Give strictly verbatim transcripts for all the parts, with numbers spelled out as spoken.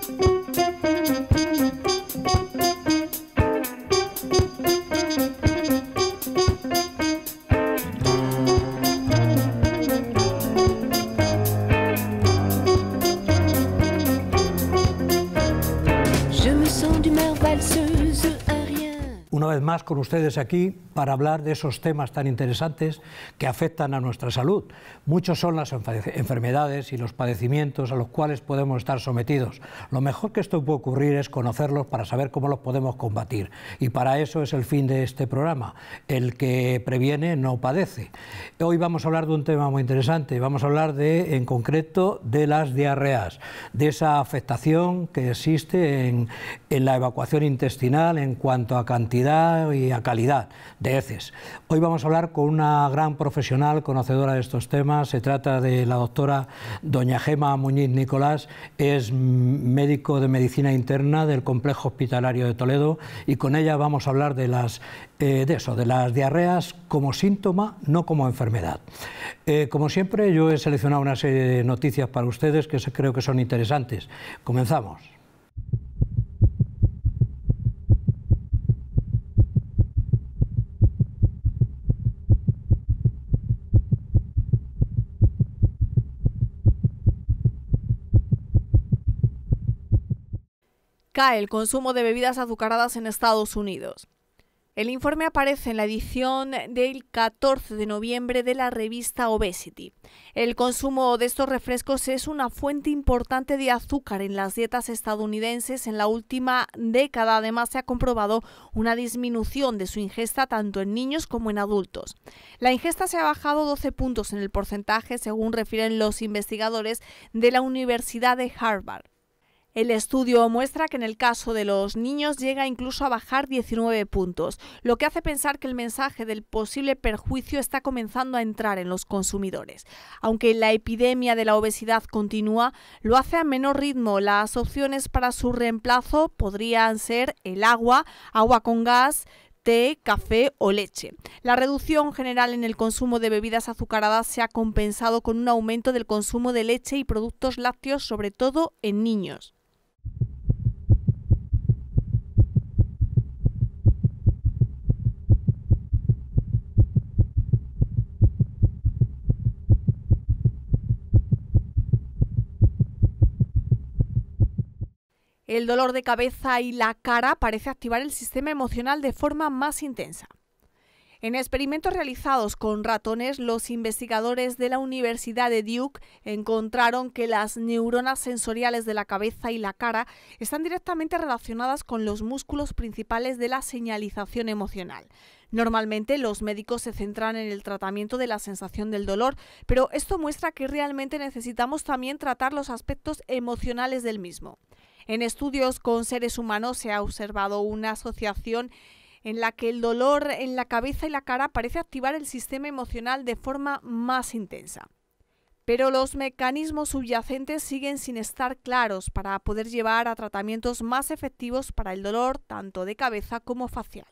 Una vez más con ustedes aquí para hablar de esos temas tan interesantes que afectan a nuestra salud. Muchos son las enfermedades y los padecimientos a los cuales podemos estar sometidos. Lo mejor que esto puede ocurrir es conocerlos para saber cómo los podemos combatir. Y para eso es el fin de este programa. El que previene no padece. Hoy vamos a hablar de un tema muy interesante. Vamos a hablar de, en concreto, de las diarreas, de esa afectación que existe en, en la evacuación intestinal en cuanto a cantidad y a calidad de heces. Hoy vamos a hablar con una gran profesional conocedora de estos temas. Se trata de la doctora doña Gema Muñiz Nicolás, es médico de medicina interna del Complejo Hospitalario de Toledo, y con ella vamos a hablar de las eh, de eso, de las diarreas como síntoma, no como enfermedad. Eh, como siempre, yo he seleccionado una serie de noticias para ustedes que creo que son interesantes. Comenzamos. Cae el consumo de bebidas azucaradas en Estados Unidos. El informe aparece en la edición del catorce de noviembre de la revista Obesity. El consumo de estos refrescos es una fuente importante de azúcar en las dietas estadounidenses. En la última década, además, se ha comprobado una disminución de su ingesta tanto en niños como en adultos. La ingesta se ha bajado doce puntos en el porcentaje, según refieren los investigadores de la Universidad de Harvard. El estudio muestra que en el caso de los niños llega incluso a bajar diecinueve puntos, lo que hace pensar que el mensaje del posible perjuicio está comenzando a entrar en los consumidores. Aunque la epidemia de la obesidad continúa, lo hace a menor ritmo. Las opciones para su reemplazo podrían ser el agua, agua con gas, té, café o leche. La reducción general en el consumo de bebidas azucaradas se ha compensado con un aumento del consumo de leche y productos lácteos, sobre todo en niños. El dolor de cabeza y la cara parece activar el sistema emocional de forma más intensa. En experimentos realizados con ratones, los investigadores de la Universidad de Duke encontraron que las neuronas sensoriales de la cabeza y la cara están directamente relacionadas con los músculos principales de la señalización emocional. Normalmente los médicos se centran en el tratamiento de la sensación del dolor, pero esto muestra que realmente necesitamos también tratar los aspectos emocionales del mismo. En estudios con seres humanos se ha observado una asociación en la que el dolor en la cabeza y la cara parece activar el sistema emocional de forma más intensa. Pero los mecanismos subyacentes siguen sin estar claros para poder llevar a tratamientos más efectivos para el dolor tanto de cabeza como facial.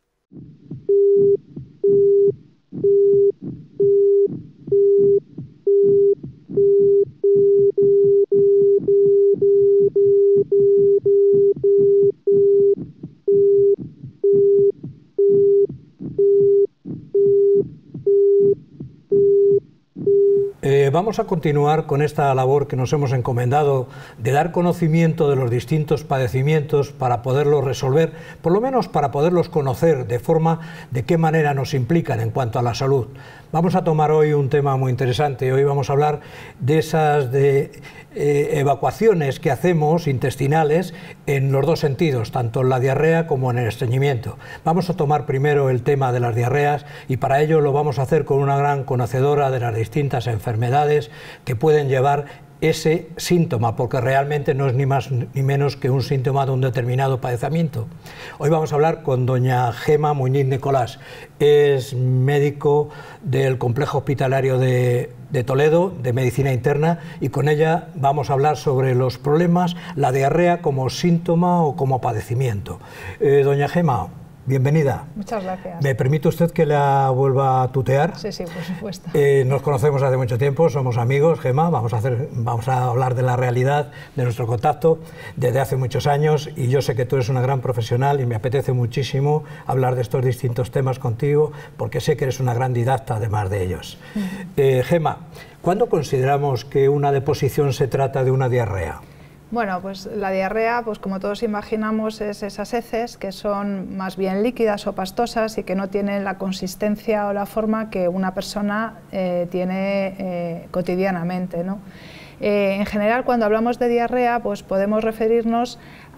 Eh, vamos a continuar con esta labor que nos hemos encomendado de dar conocimiento de los distintos padecimientos para poderlos resolver, por lo menos para poderlos conocer de forma de qué manera nos implican en cuanto a la salud. Vamos a tomar hoy un tema muy interesante. Hoy vamos a hablar de esas de, eh, evacuaciones que hacemos intestinales en los dos sentidos, tanto en la diarrea como en el estreñimiento. Vamos a tomar primero el tema de las diarreas y para ello lo vamos a hacer con una gran conocedora de las distintas enfermedades que pueden llevar ese síntoma, porque realmente no es ni más ni menos que un síntoma de un determinado padecimiento. Hoy vamos a hablar con doña Gema Muñiz Nicolás, es médico del Complejo Hospitalario de, de Toledo, de Medicina Interna, y con ella vamos a hablar sobre los problemas, la diarrea como síntoma o como padecimiento. Eh, doña Gema, bienvenida. Muchas gracias. ¿Me permite usted que la vuelva a tutear? Sí, sí, por supuesto. Eh, nos conocemos hace mucho tiempo, somos amigos, Gemma, vamos a, hacer, vamos a hablar de la realidad, de nuestro contacto desde hace muchos años, y yo sé que tú eres una gran profesional y me apetece muchísimo hablar de estos distintos temas contigo, porque sé que eres una gran didacta además de ellos. Uh-huh. eh, Gemma, ¿cuándo consideramos que una deposición se trata de una diarrea? Bueno, pues la diarrea, pues como todos imaginamos, es esas heces que son más bien líquidas o pastosas y que no tienen la consistencia o la forma que una persona eh, tiene eh, cotidianamente, ¿no? Eh, en general, cuando hablamos de diarrea, pues podemos referirnos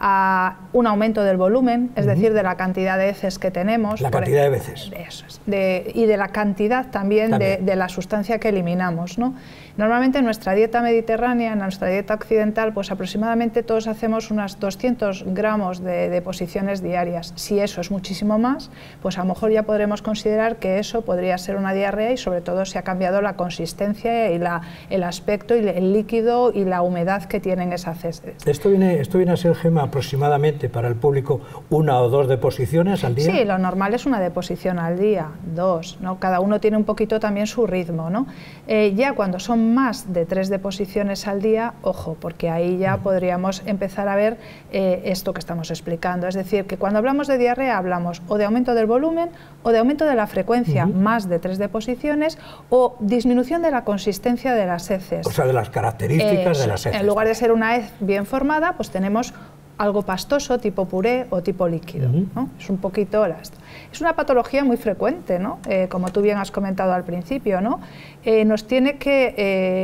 a un aumento del volumen, es uh-huh. decir, de la cantidad de heces que tenemos. La cantidad de veces. Eso es, de, y de la cantidad también, también. De, de la sustancia que eliminamos, ¿no? Normalmente en nuestra dieta mediterránea, en nuestra dieta occidental, pues aproximadamente todos hacemos unas doscientos gramos de deposiciones diarias. Si eso es muchísimo más, pues a lo mejor ya podremos considerar que eso podría ser una diarrea, y sobre todo si ha cambiado la consistencia y la, el aspecto y el líquido y la humedad que tienen esas heces. Esto viene, esto viene a ser, Gemma, aproximadamente para el público una o dos deposiciones al día. Sí, lo normal es una deposición al día, dos, ¿no? Cada uno tiene un poquito también su ritmo, ¿no? Eh, ya cuando son más de tres deposiciones al día, ojo, porque ahí ya podríamos empezar a ver eh, esto que estamos explicando. Es decir, que cuando hablamos de diarrea hablamos o de aumento del volumen o de aumento de la frecuencia, uh-huh. más de tres deposiciones, o disminución de la consistencia de las heces. O sea, de las características eh, de las heces. En lugar de ser una hez bien formada, pues tenemos algo pastoso, tipo puré o tipo líquido, uh-huh. ¿no? Es un poquito las... Es una patología muy frecuente, ¿no? Eh, como tú bien has comentado al principio, ¿no? Eh, nos tiene que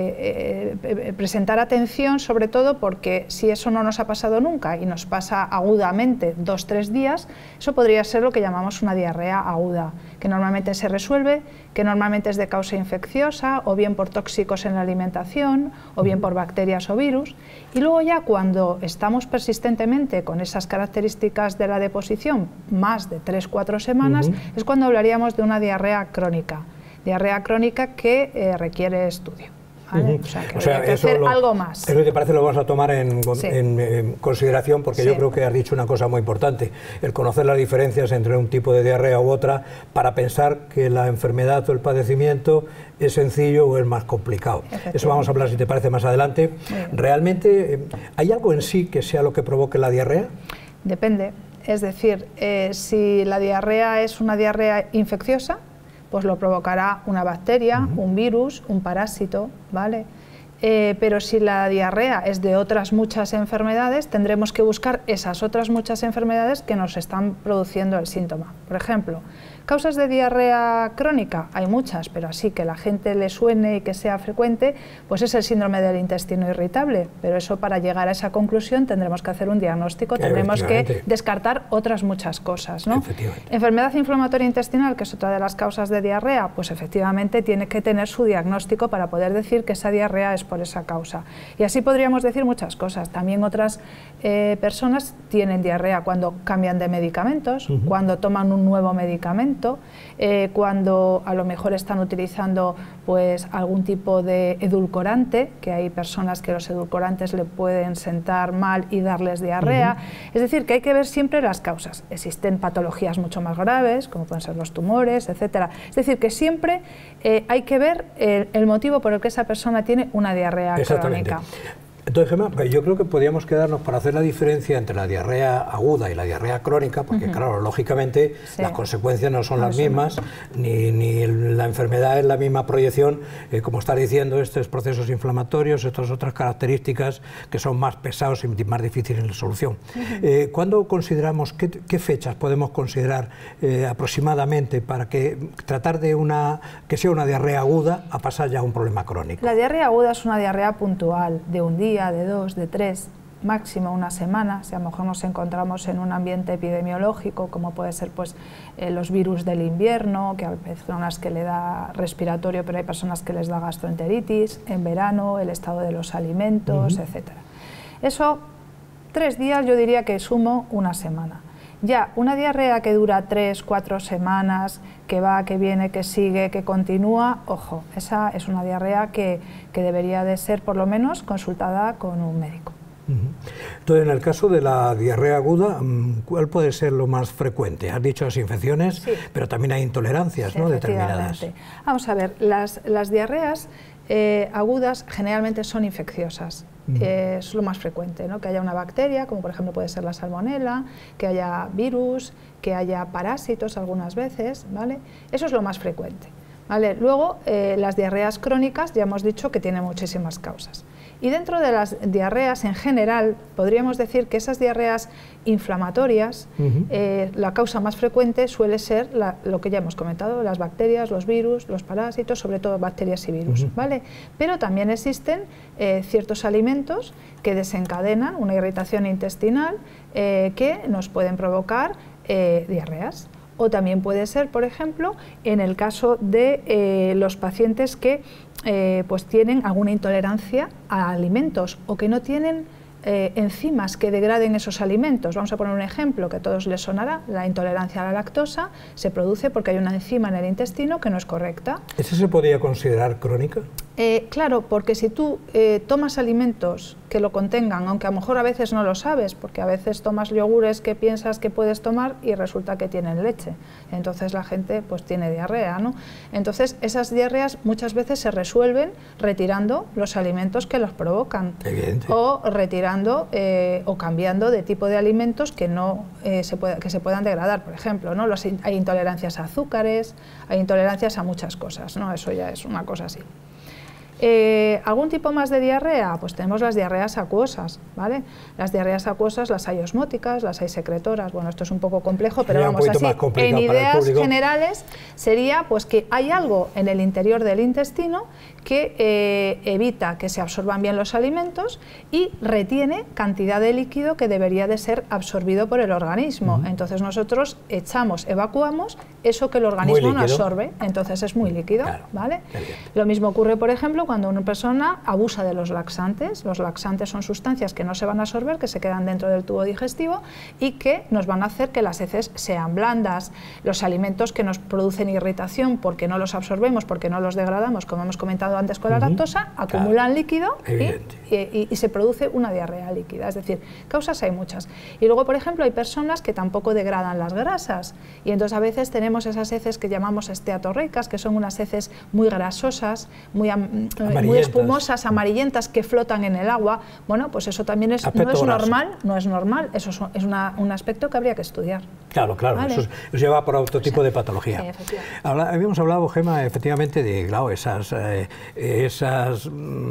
eh, eh, presentar atención, sobre todo porque si eso no nos ha pasado nunca y nos pasa agudamente dos, tres días, eso podría ser lo que llamamos una diarrea aguda, que normalmente se resuelve, que normalmente es de causa infecciosa, o bien por tóxicos en la alimentación, o bien por bacterias o virus. Y luego ya cuando estamos persistentemente con esas características de la deposición, más de tres, cuatro semanas, uh-huh. es cuando hablaríamos de una diarrea crónica. Diarrea crónica que eh, requiere estudio. ¿Vale? Uh-huh. O sea, que o sea, hay que hacer lo, algo más. Eso te parece lo vamos a tomar en, sí. en, en consideración, porque sí. yo creo que has dicho una cosa muy importante, el conocer las diferencias entre un tipo de diarrea u otra, para pensar que la enfermedad o el padecimiento es sencillo o es más complicado. Eso vamos a hablar, si te parece, más adelante. ¿Realmente hay algo en sí que sea lo que provoque la diarrea? Depende. Es decir, eh, si la diarrea es una diarrea infecciosa, pues lo provocará una bacteria, uh-huh. un virus, un parásito, ¿vale? Eh, pero si la diarrea es de otras muchas enfermedades, tendremos que buscar esas otras muchas enfermedades que nos están produciendo el síntoma. Por ejemplo, causas de diarrea crónica, hay muchas, pero así que la gente le suene y que sea frecuente, pues es el síndrome del intestino irritable, pero eso, para llegar a esa conclusión tendremos que hacer un diagnóstico, tendremos que descartar otras muchas cosas, ¿no? Enfermedad inflamatoria intestinal, que es otra de las causas de diarrea, pues efectivamente tiene que tener su diagnóstico para poder decir que esa diarrea es por esa causa. Y así podríamos decir muchas cosas. También otras eh, personas tienen diarrea cuando cambian de medicamentos, uh-huh. cuando toman un nuevo medicamento, eh, cuando a lo mejor están utilizando pues algún tipo de edulcorante, que hay personas que los edulcorantes le pueden sentar mal y darles diarrea. Uh-huh. Es decir, que hay que ver siempre las causas. Existen patologías mucho más graves, como pueden ser los tumores, etcétera. Es decir, que siempre eh, hay que ver el, el motivo por el que esa persona tiene una diarrea crónica. Entonces, Gemma, yo creo que podríamos quedarnos para hacer la diferencia entre la diarrea aguda y la diarrea crónica, porque uh-huh. claro, lógicamente sí. las consecuencias no son no las son mismas, ni, ni la enfermedad es la misma proyección, eh, como estás diciendo, estos procesos inflamatorios, estas otras características que son más pesados y más difíciles de solución. Uh-huh. eh, ¿Cuándo consideramos, qué, qué fechas podemos considerar eh, aproximadamente para que tratar de una, que sea una diarrea aguda a pasar ya a un problema crónico? La diarrea aguda es una diarrea puntual, de un día, de dos, de tres, máximo una semana. Si a lo mejor nos encontramos en un ambiente epidemiológico, como puede ser pues eh, los virus del invierno, que hay personas que le da respiratorio, pero hay personas que les da gastroenteritis, en verano, el estado de los alimentos, uh-huh. etcétera. Eso, tres días, yo diría que sumo una semana. Ya, una diarrea que dura tres, cuatro semanas, que va, que viene, que sigue, que continúa, ojo, esa es una diarrea que, que debería de ser por lo menos consultada con un médico. Uh-huh. Entonces, en el caso de la diarrea aguda, ¿cuál puede ser lo más frecuente? Has dicho las infecciones, sí, pero también hay intolerancias, ¿no?, determinadas. Vamos a ver, las, las diarreas eh, agudas generalmente son infecciosas. Eh, es lo más frecuente, ¿no?, que haya una bacteria, como por ejemplo puede ser la salmonela, que haya virus, que haya parásitos algunas veces, ¿vale? Eso es lo más frecuente, ¿vale? Luego, eh, las diarreas crónicas ya hemos dicho que tienen muchísimas causas. Y dentro de las diarreas en general, podríamos decir que esas diarreas inflamatorias, uh-huh. eh, la causa más frecuente suele ser la, lo que ya hemos comentado, las bacterias, los virus, los parásitos, sobre todo bacterias y virus, uh-huh. ¿vale? Pero también existen eh, ciertos alimentos que desencadenan una irritación intestinal eh, que nos pueden provocar eh, diarreas. O también puede ser, por ejemplo, en el caso de eh, los pacientes que eh, pues tienen alguna intolerancia a alimentos o que no tienen eh, enzimas que degraden esos alimentos. Vamos a poner un ejemplo que a todos les sonará. La intolerancia a la lactosa se produce porque hay una enzima en el intestino que no es correcta. ¿Esa se podría considerar crónica? Eh, claro, porque si tú eh, tomas alimentos que lo contengan, aunque a lo mejor a veces no lo sabes, porque a veces tomas yogures que piensas que puedes tomar y resulta que tienen leche, entonces la gente pues tiene diarrea, ¿no? Entonces esas diarreas muchas veces se resuelven retirando los alimentos que los provocan. Evidente. O retirando eh, o cambiando de tipo de alimentos que no eh, se pueda, que se puedan degradar, por ejemplo, ¿no? Los, hay intolerancias a azúcares, hay intolerancias a muchas cosas, ¿no? Eso ya es una cosa así. Eh, ¿Algún tipo más de diarrea? Pues tenemos las diarreas acuosas, ¿vale? Las diarreas acuosas las hay osmóticas, las hay secretoras, bueno, esto es un poco complejo, pero vamos así, en ideas generales sería pues que hay algo en el interior del intestino que eh, evita que se absorban bien los alimentos y retiene cantidad de líquido que debería de ser absorbido por el organismo. Uh-huh. Entonces nosotros echamos, evacuamos eso que el organismo no absorbe, entonces es muy líquido, claro, ¿vale? Lo mismo ocurre, por ejemplo, cuando una persona abusa de los laxantes. Los laxantes son sustancias que no se van a absorber, que se quedan dentro del tubo digestivo y que nos van a hacer que las heces sean blandas. Los alimentos que nos producen irritación porque no los absorbemos, porque no los degradamos, como hemos comentado antes con la uh-huh. lactosa, acumulan claro. líquido y, y, y se produce una diarrea líquida. Es decir, causas hay muchas. Y luego, por ejemplo, hay personas que tampoco degradan las grasas y entonces a veces tenemos esas heces que llamamos esteatorreicas, que son unas heces muy grasosas, muy muy espumosas, amarillentas, que flotan en el agua. Bueno, pues eso también es, no es normal, no es normal, eso es, es una, un aspecto que habría que estudiar. Claro, claro, ¿vale? Eso, es, eso lleva por otro tipo de patología. Sí, Habla, habíamos hablado, Gemma, efectivamente, de claro, esas, eh, esas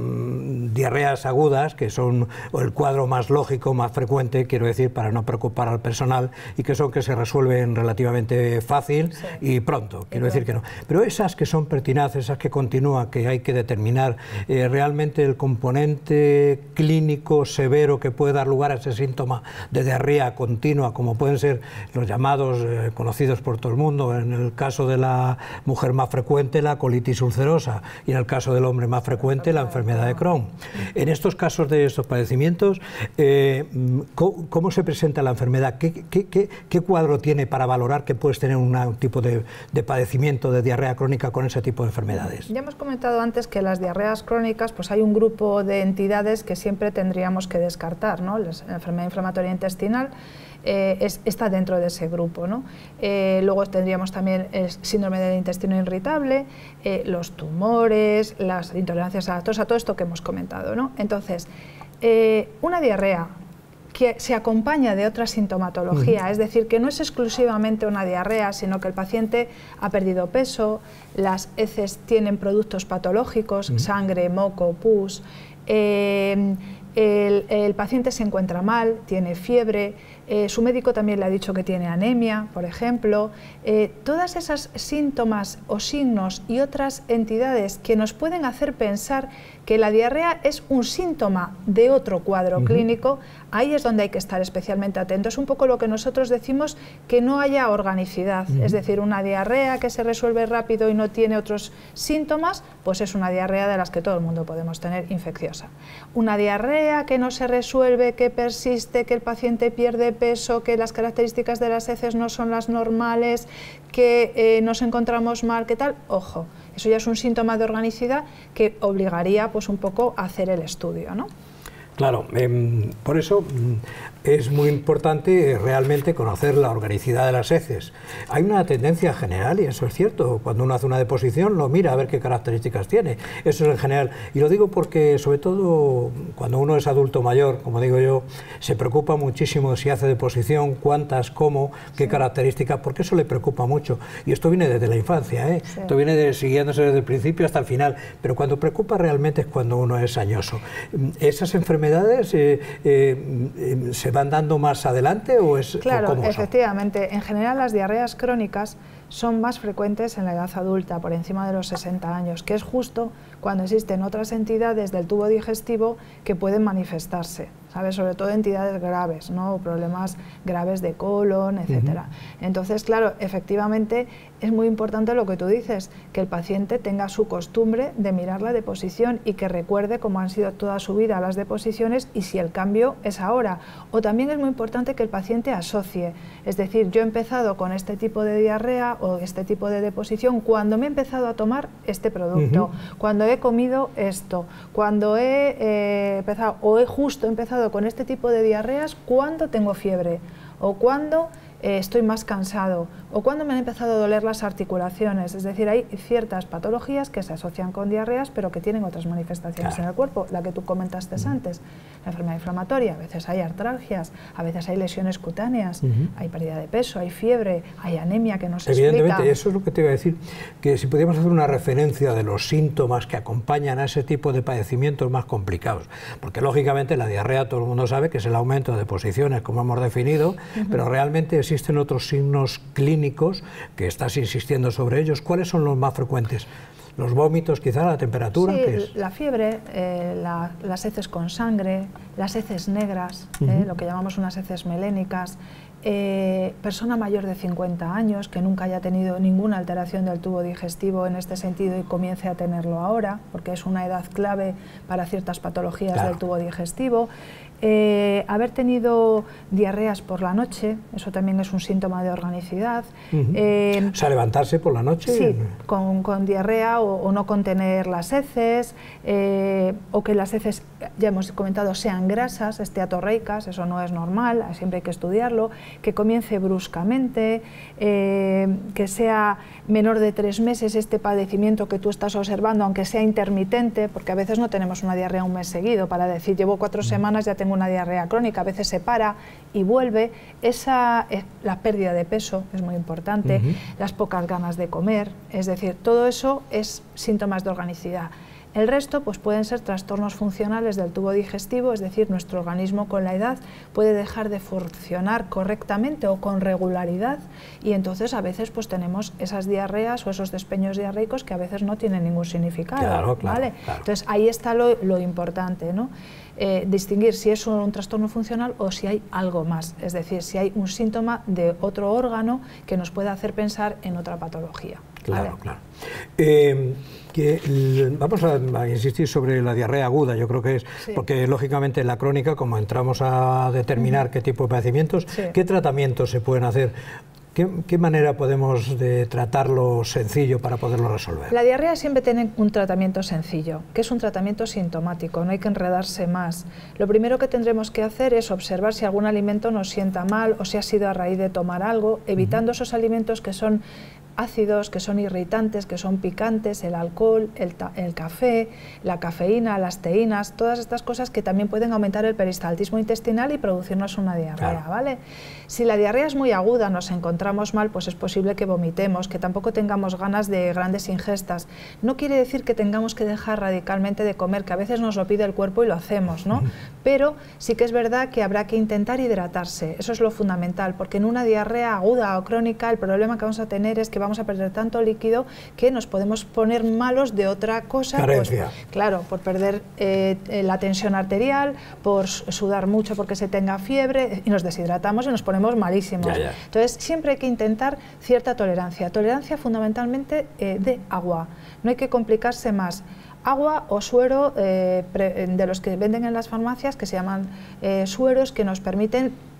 mmm, diarreas agudas, que son el cuadro más lógico, más frecuente, quiero decir, para no preocupar al personal, y que son que se resuelven relativamente fácil sí. y pronto, quiero y decir pronto. que no. Pero esas que son pertinaces, esas que continúan, que hay que determinar Eh, realmente el componente clínico severo que puede dar lugar a ese síntoma de diarrea continua, como pueden ser los llamados, eh, conocidos por todo el mundo, en el caso de la mujer más frecuente, la colitis ulcerosa, y en el caso del hombre más frecuente, la enfermedad de Crohn. En estos casos de estos padecimientos, eh, ¿cómo, ¿cómo se presenta la enfermedad? ¿Qué, qué, qué, qué cuadro tiene para valorar que puedes tener un tipo de, de padecimiento de diarrea crónica con ese tipo de enfermedades? Ya hemos comentado antes que las diarreas crónicas, pues hay un grupo de entidades que siempre tendríamos que descartar, ¿no? La enfermedad inflamatoria intestinal eh, es, está dentro de ese grupo, ¿no? Eh, luego tendríamos también el síndrome del intestino irritable, eh, los tumores, las intolerancias a la lactosa, todo esto que hemos comentado, ¿no? Entonces, eh, una diarrea que se acompaña de otra sintomatología, uh-huh. es decir, que no es exclusivamente una diarrea, sino que el paciente ha perdido peso, las heces tienen productos patológicos, uh-huh. sangre, moco, pus, eh, el, el paciente se encuentra mal, tiene fiebre, eh, su médico también le ha dicho que tiene anemia, por ejemplo, eh, todas esas síntomas o signos y otras entidades que nos pueden hacer pensar que la diarrea es un síntoma de otro cuadro uh-huh. clínico, ahí es donde hay que estar especialmente atentos. Es un poco lo que nosotros decimos, que no haya organicidad, uh-huh. es decir, una diarrea que se resuelve rápido y no tiene otros síntomas, pues es una diarrea de las que todo el mundo podemos tener, infecciosa. Una diarrea que no se resuelve, que persiste, que el paciente pierde peso, que las características de las heces no son las normales, que eh, nos encontramos mal, ¿qué tal? Ojo, eso ya es un síntoma de organicidad que obligaría pues un poco a hacer el estudio, ¿no? Claro, eh, por eso es muy importante realmente conocer la organicidad de las heces. Hay una tendencia general, y eso es cierto, cuando uno hace una deposición lo mira a ver qué características tiene, eso es en general. Y lo digo porque sobre todo cuando uno es adulto mayor, como digo yo, se preocupa muchísimo si hace deposición, cuántas, cómo, qué sí. características, porque eso le preocupa mucho. Y esto viene desde la infancia, ¿eh? Sí. Esto viene de, siguiéndose desde el principio hasta el final, pero cuando preocupa realmente es cuando uno es añoso. Esas enfermedades Eh, eh, ¿se van dando más adelante o es Claro, o cómo efectivamente. Son? En general las diarreas crónicas son más frecuentes en la edad adulta, por encima de los sesenta años, que es justo cuando existen otras entidades del tubo digestivo que pueden manifestarse, ¿sabes? Sobre todo entidades graves, ¿no? O problemas graves de colon, etcétera. Uh-huh. Entonces, claro, efectivamente es muy importante lo que tú dices, que el paciente tenga su costumbre de mirar la deposición y que recuerde cómo han sido toda su vida las deposiciones y si el cambio es ahora. O también es muy importante que el paciente asocie, es decir, yo he empezado con este tipo de diarrea o este tipo de deposición cuando me he empezado a tomar este producto, uh-huh. cuando he comido esto, cuando he eh, empezado o he justo empezado con este tipo de diarreas, cuando tengo fiebre o cuando eh, estoy más cansado o cuando me han empezado a doler las articulaciones. Es decir, hay ciertas patologías que se asocian con diarreas pero que tienen otras manifestaciones claro. en el cuerpo, la que tú comentaste uh-huh. antes, la enfermedad inflamatoria, a veces hay artralgias, a veces hay lesiones cutáneas, uh-huh. hay pérdida de peso, hay fiebre, hay anemia que no se Evidentemente, explica. Eso es lo que te iba a decir, que si podíamos hacer una referencia de los síntomas que acompañan a ese tipo de padecimientos más complicados, porque lógicamente la diarrea todo el mundo sabe que es el aumento de deposiciones, como hemos definido, uh-huh. pero realmente existen otros signos clínicos que estás insistiendo sobre ellos. ¿Cuáles son los más frecuentes? Los vómitos, quizá, la temperatura. Sí, ¿qué es? La fiebre, eh, la, las heces con sangre, las heces negras, uh-huh. eh, lo que llamamos unas heces melénicas, eh, persona mayor de cincuenta años que nunca haya tenido ninguna alteración del tubo digestivo en este sentido y comience a tenerlo ahora, porque es una edad clave para ciertas patologías claro. del tubo digestivo. Eh, haber tenido diarreas por la noche, eso también es un síntoma de organicidad. Uh-huh. eh, o sea, levantarse por la noche. Sí, con, con diarrea o, o no contener las heces, eh, o que las heces, ya hemos comentado, sean grasas, esteatorreicas, eso no es normal, siempre hay que estudiarlo, que comience bruscamente, eh, que sea menor de tres meses este padecimiento que tú estás observando, aunque sea intermitente, porque a veces no tenemos una diarrea un mes seguido para decir, llevo cuatro semanas, ya tengo una diarrea crónica, a veces se para y vuelve. Esa, eh, la pérdida de peso es muy importante, uh-huh. las pocas ganas de comer, es decir, todo eso es síntomas de organicidad. El resto pues pueden ser trastornos funcionales del tubo digestivo, es decir, nuestro organismo con la edad puede dejar de funcionar correctamente o con regularidad y entonces a veces pues tenemos esas diarreas o esos despeños diarreicos que a veces no tienen ningún significado. Claro, claro, ¿vale? Claro. Entonces ahí está lo, lo importante, ¿no? Eh, distinguir si es un trastorno funcional o si hay algo más, es decir, si hay un síntoma de otro órgano que nos pueda hacer pensar en otra patología. Claro, ¿vale? claro. Eh, que, vamos a, a insistir sobre la diarrea aguda, yo creo que es, sí. porque lógicamente en la crónica, como entramos a determinar uh-huh. qué tipo de padecimientos, sí. ¿qué tratamientos se pueden hacer? ¿Qué, ¿Qué manera podemos de tratarlo sencillo para poderlo resolver? La diarrea siempre tiene un tratamiento sencillo, que es un tratamiento sintomático, no hay que enredarse más. Lo primero que tendremos que hacer es observar si algún alimento nos sienta mal o si ha sido a raíz de tomar algo, evitando uh-huh. esos alimentos que son ácidos, que son irritantes, que son picantes, el alcohol, el, el café, la cafeína, las teínas, todas estas cosas que también pueden aumentar el peristaltismo intestinal y producirnos una diarrea, claro. ¿vale? Si la diarrea es muy aguda, nos encontramos mal, pues es posible que vomitemos, que tampoco tengamos ganas de grandes ingestas. No quiere decir que tengamos que dejar radicalmente de comer, que a veces nos lo pide el cuerpo y lo hacemos, ¿no? Uh-huh. Pero sí que es verdad que habrá que intentar hidratarse, eso es lo fundamental, porque en una diarrea aguda o crónica el problema que vamos a tener es que vamos a perder tanto líquido que nos podemos poner malos de otra cosa. Carencia. Pues, claro, por perder eh, la tensión arterial, por sudar mucho porque se tenga fiebre y nos deshidratamos y nos ponemos malísimos. Ya, ya. Entonces siempre hay que intentar cierta tolerancia, tolerancia fundamentalmente eh, de agua, no hay que complicarse más. Agua o suero eh, pre, de los que venden en las farmacias, que se llaman eh, sueros, que nos permiten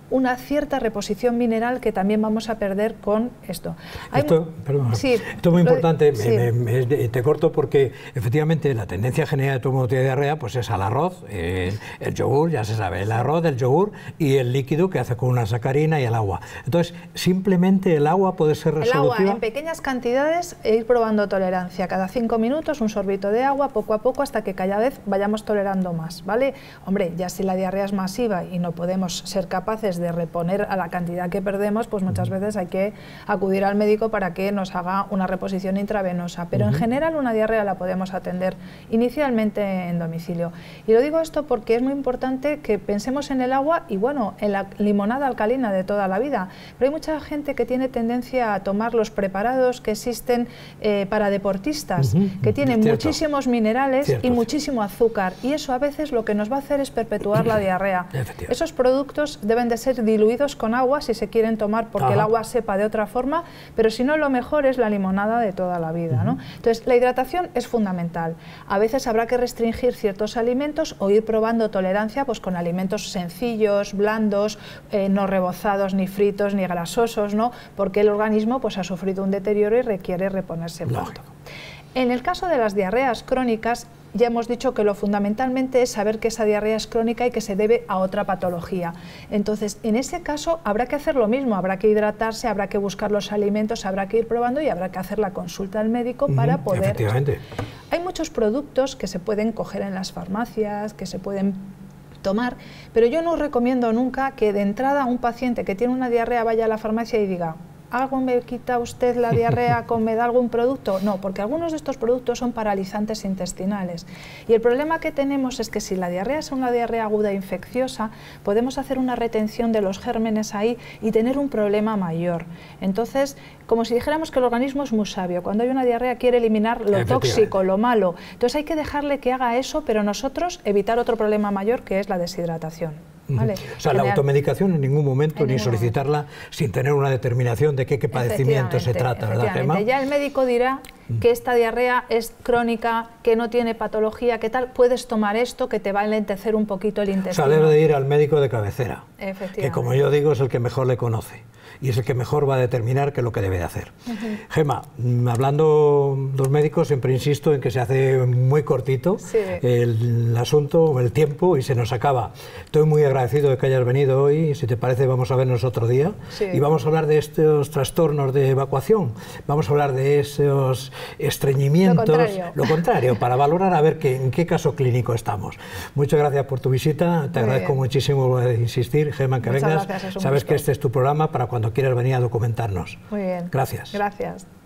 una cierta reposición mineral que también vamos a perder con esto. Hay, esto, perdón, sí, esto es muy importante, sí. me, me, me, te corto porque efectivamente la tendencia general de todo el mundo tiene diarrea pues es al arroz, el, el yogur, ya se sabe, el arroz, el yogur y el líquido que hace con una sacarina y el agua. Entonces, simplemente el agua puede ser resolutiva. El agua en pequeñas cantidades e ir probando tolerancia. Cada cinco minutos un sorbito de agua, poco a poco, hasta que cada vez vayamos tolerando más, ¿vale? Hombre, ya si la diarrea es masiva y no podemos ser capaces de reponer a la cantidad que perdemos, pues muchas veces hay que acudir al médico para que nos haga una reposición intravenosa. Pero uh-huh. en general una diarrea la podemos atender inicialmente en domicilio. Y lo digo esto porque es muy importante que pensemos en el agua y bueno, en la limonada alcalina de toda la vida. Pero hay mucha gente que tiene tendencia a tomar los preparados que existen eh, para deportistas, uh-huh. que tienen Cierto. muchísimos minerales Cierto. y muchísimo azúcar. Y eso a veces lo que nos va a hacer es perpetuar la diarrea. Esos productos deben de ser diluidos con agua si se quieren tomar porque Ajá. el agua sepa de otra forma, pero si no, lo mejor es la limonada de toda la vida, ¿no? Entonces, la hidratación es fundamental. A veces habrá que restringir ciertos alimentos o ir probando tolerancia pues con alimentos sencillos, blandos, eh, no rebozados, ni fritos, ni grasosos, ¿no? Porque el organismo pues ha sufrido un deterioro y requiere reponerse pronto. En el caso de las diarreas crónicas, ya hemos dicho que lo fundamentalmente es saber que esa diarrea es crónica y que se debe a otra patología. Entonces, en ese caso habrá que hacer lo mismo, habrá que hidratarse, habrá que buscar los alimentos, habrá que ir probando y habrá que hacer la consulta al médico uh-huh, para poder... Efectivamente. Hay muchos productos que se pueden coger en las farmacias, que se pueden tomar, pero yo no recomiendo nunca que de entrada un paciente que tiene una diarrea vaya a la farmacia y diga: ¿algo me quita usted la diarrea con me da algún producto? No, porque algunos de estos productos son paralizantes intestinales. Y el problema que tenemos es que si la diarrea es una diarrea aguda infecciosa, podemos hacer una retención de los gérmenes ahí y tener un problema mayor. Entonces, como si dijéramos que el organismo es muy sabio. Cuando hay una diarrea quiere eliminar lo tóxico, lo malo. Entonces hay que dejarle que haga eso, pero nosotros evitar otro problema mayor que es la deshidratación. Vale. O sea, la automedicación en ningún momento, en ni solicitarla momento. sin tener una determinación de qué, qué padecimiento se trata, ¿verdad, Gemma? Ya el médico dirá que esta diarrea es crónica, que no tiene patología, que tal, puedes tomar esto que te va a enlentecer un poquito el intestino. O sea, debe de ir al médico de cabecera, que como yo digo es el que mejor le conoce y es el que mejor va a determinar qué es lo que debe de hacer. Uh-huh. Gemma, hablando los médicos, siempre insisto en que se hace muy cortito sí. el, el asunto, el tiempo, y se nos acaba. Estoy muy agradecido de que hayas venido hoy, si te parece vamos a vernos otro día, sí. y vamos a hablar de estos trastornos de evacuación, vamos a hablar de esos estreñimientos, lo contrario, lo contrario para valorar a ver qué, en qué caso clínico estamos. Muchas gracias por tu visita, te muy agradezco bien. muchísimo de insistir, Gemma, que Muchas vengas, gracias, sabes gusto. que este es tu programa para cuando quieras venir a documentarnos. Muy bien. Gracias. Gracias.